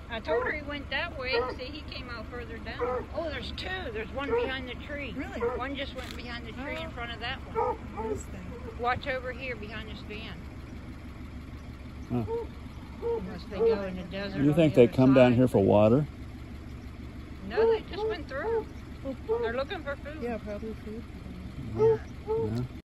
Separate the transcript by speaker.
Speaker 1: I told her he went that way. See, he came out further down. Oh, there's two. There's one behind the tree.
Speaker 2: Really?
Speaker 1: One just went behind the tree in front of that one.
Speaker 2: What is that?
Speaker 1: Watch over here behind this van.
Speaker 3: Huh.
Speaker 1: Unless they go in the desert.
Speaker 3: You
Speaker 1: on
Speaker 3: think
Speaker 1: the
Speaker 3: they
Speaker 1: other
Speaker 3: come down
Speaker 1: side.
Speaker 3: here for water?
Speaker 1: No, they just went through. They're looking for food.
Speaker 2: Yeah, probably food.
Speaker 3: Yeah.